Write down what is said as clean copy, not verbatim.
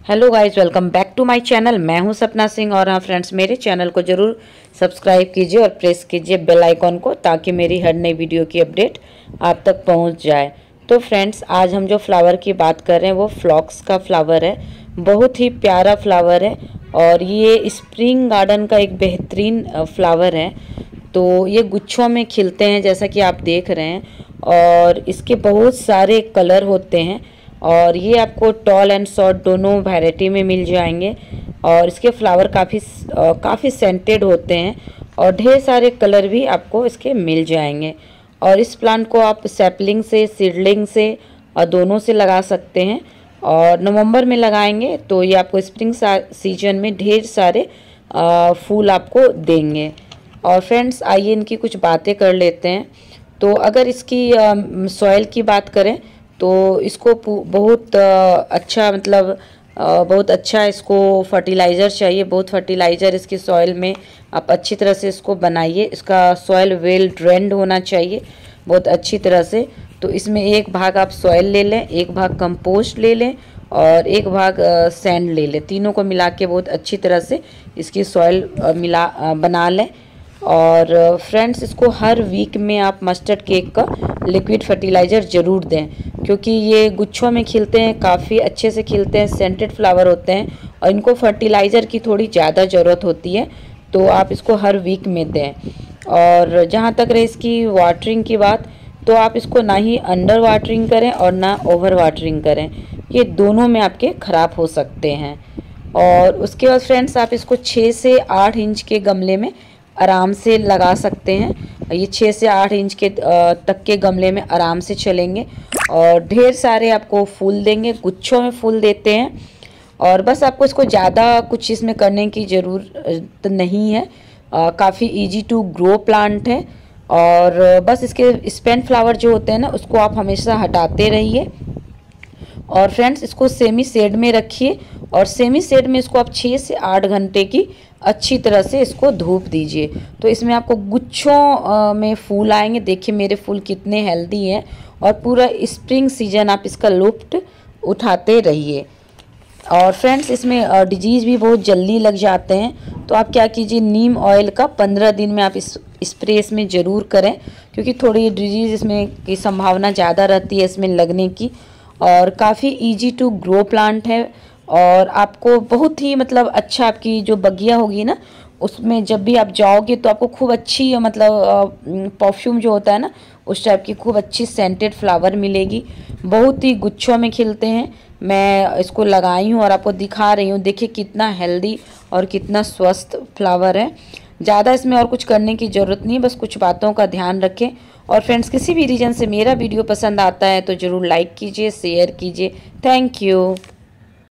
Hello guys, welcome back to my channel. मैं हूं सपना सिंह और हाँ फ्रेंड्स, मेरे चैनल को ज़रूर सब्सक्राइब कीजिए और प्रेस कीजिए बेल आइकॉन को, ताकि मेरी हर नई वीडियो की अपडेट आप तक पहुंच जाए। तो फ्रेंड्स, आज हम जो फ्लावर की बात कर रहे हैं वो फ्लॉक्स का फ्लावर है। बहुत ही प्यारा फ्लावर है और ये स्प्रिंग गार्डन का एक बेहतरीन फ्लावर है। तो ये गुच्छों में खिलते हैं जैसा कि आप देख रहे हैं, और इसके बहुत सारे कलर होते हैं और ये आपको टॉल एंड शॉर्ट दोनों वैरायटी में मिल जाएंगे। और इसके फ्लावर काफ़ी सेंटेड होते हैं और ढेर सारे कलर भी आपको इसके मिल जाएंगे। और इस प्लांट को आप सैपलिंग से, सीडलिंग से और दोनों से लगा सकते हैं। और नवंबर में लगाएंगे तो ये आपको स्प्रिंग सीजन में ढेर सारे फूल आपको देंगे। और फ्रेंड्स, आइए इनकी कुछ बातें कर लेते हैं। तो अगर इसकी सॉइल की बात करें तो इसको बहुत अच्छा बहुत अच्छा इसको फर्टिलाइज़र चाहिए। बहुत फर्टिलाइज़र इसकी सॉइल में आप अच्छी तरह से इसको बनाइए। इसका सॉइल वेल ड्रेन्ड होना चाहिए बहुत अच्छी तरह से। तो इसमें एक भाग आप सॉइल ले लें, एक भाग कंपोस्ट ले लें और एक भाग सैंड ले लें। तीनों को मिला के बहुत अच्छी तरह से इसकी सॉइल बना लें। और फ्रेंड्स, इसको हर वीक में आप मस्टर्ड केक का लिक्विड फर्टिलाइज़र ज़रूर दें, क्योंकि ये गुच्छों में खिलते हैं, काफ़ी अच्छे से खिलते हैं, सेंटेड फ्लावर होते हैं और इनको फर्टिलाइज़र की थोड़ी ज़्यादा ज़रूरत होती है। तो आप इसको हर वीक में दें। और जहाँ तक रहे इसकी वाटरिंग की बात, तो आप इसको ना ही अंडर वाटरिंग करें और ना ओवर वाटरिंग करें। ये दोनों में आपके ख़राब हो सकते हैं। और उसके बाद फ्रेंड्स, आप इसको 6 से 8 इंच के गमले में आराम से लगा सकते हैं। ये 6 से 8 इंच के तक के गमले में आराम से चलेंगे और ढेर सारे आपको फूल देंगे, गुच्छों में फूल देते हैं। और बस आपको इसको ज़्यादा कुछ इसमें करने की ज़रूरत नहीं है। काफ़ी इजी टू ग्रो प्लांट है। और बस इसके स्पेन फ्लावर जो होते हैं ना, उसको आप हमेशा हटाते रहिए। और फ्रेंड्स, इसको सेमी शेड में रखिए और सेमी शेड में इसको आप 6 से 8 घंटे की अच्छी तरह से इसको धूप दीजिए। तो इसमें आपको गुच्छों में फूल आएंगे। देखिए मेरे फूल कितने हेल्दी हैं और पूरा स्प्रिंग सीजन आप इसका लुत्फ़ उठाते रहिए। और फ्रेंड्स, इसमें डिजीज़ भी बहुत जल्दी लग जाते हैं। तो आप क्या कीजिए, नीम ऑयल का 15 दिन में आप इस स्प्रे इसमें ज़रूर करें, क्योंकि थोड़ी डिजीज़ इसमें की संभावना ज़्यादा रहती है इसमें लगने की। और काफ़ी इजी टू ग्रो प्लांट है और आपको बहुत ही अच्छा, आपकी जो बगिया होगी ना, उसमें जब भी आप जाओगे तो आपको खूब अच्छी परफ्यूम जो होता है ना, उस टाइप की खूब अच्छी सेंटेड फ्लावर मिलेगी। बहुत ही गुच्छों में खिलते हैं। मैं इसको लगाई हूँ और आपको दिखा रही हूँ। देखिए कितना हेल्दी और कितना स्वस्थ फ्लावर है। ज़्यादा इसमें और कुछ करने की ज़रूरत नहीं, बस कुछ बातों का ध्यान रखें। और फ्रेंड्स, किसी भी रीजन से मेरा वीडियो पसंद आता है तो ज़रूर लाइक कीजिए, शेयर कीजिए। Thank you.